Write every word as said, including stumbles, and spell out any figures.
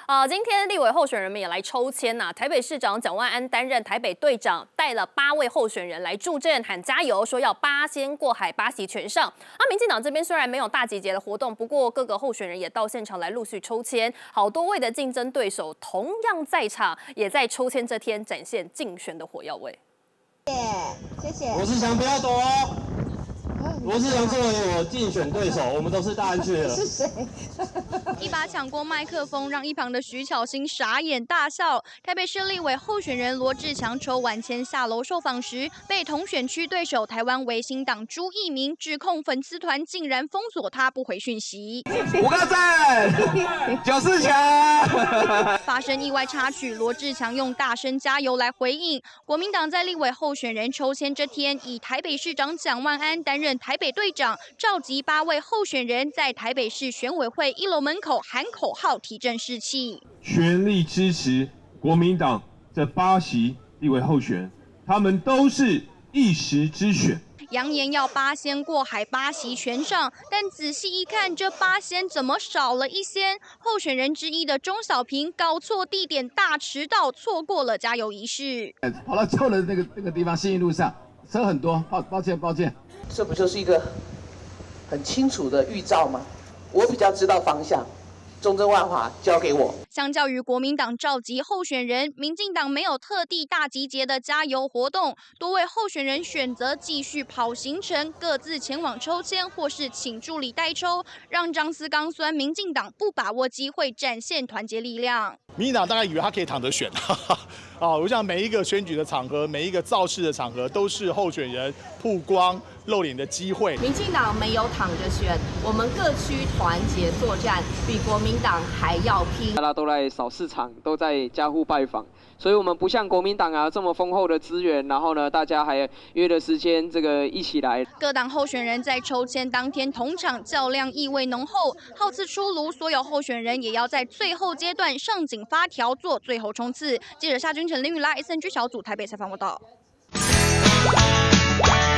啊，今天立委候选人们也来抽签呐、啊。台北市长蒋万安担任台北队长，带了八位候选人来助阵喊加油，说要八仙过海，八席全上。那、啊、民进党这边虽然没有大集结的活动，不过各个候选人也到现场来陆续抽签，好多位的竞争对手同样在场，也在抽签这天展现竞选的火药味。 谢谢。 罗志祥不要躲哦。 罗志祥作为我竞选对手，我们都是大安区的。 是谁？ 一把抢过麦克风，让一旁的徐巧芯傻眼大笑。台北市立委候选人罗志强抽完签下楼受访时，被同选区对手台湾维新党朱一鸣指控粉丝团竟然封锁他不回讯息。 五个赞，九四强。 发生意外插曲，罗志强用大声加油来回应。国民党在立委候选人抽签这天，以台北市长蒋万安担任台北队长，召集八位候选人在台北市选委会一楼门口喊口号，提振士气。 全力支持国民党这八席立委候选人，他们都是一时之选。 扬言要八仙过海，八席全上，但仔细一看，这八仙怎么少了一仙？候选人之一的钟小平搞错地点，大迟到，错过了加油仪式。 跑到旧的那个那个地方，信义路上车很多，抱抱歉抱歉。 这不就是一个很清楚的预兆吗？我比较知道方向，中正万华交给我。 相较于国民党召集候选人，民进党没有特地大集结的加油活动，多位候选人选择继续跑行程，各自前往抽签或是请助理代抽，让张思刚酸民进党不把握机会展现团结力量。 民进党大概以为他可以躺着选，哈哈。 啊，我想每一个选举的场合，每一个造势的场合，都是候选人曝光露脸的机会。 民进党没有躺着选，我们各区团结作战，比国民党还要拼。 大家都来扫市场，都在家户拜访，所以我们不像国民党啊这么丰厚的资源，然后呢，大家还约了时间，这个一起来。 各党候选人在抽签当天同场较量，意味浓厚。号次出炉，所有候选人也要在最后阶段上紧发条，做最后冲刺。记者夏君。 陈林宇拉 S N G 小组台北采访报道。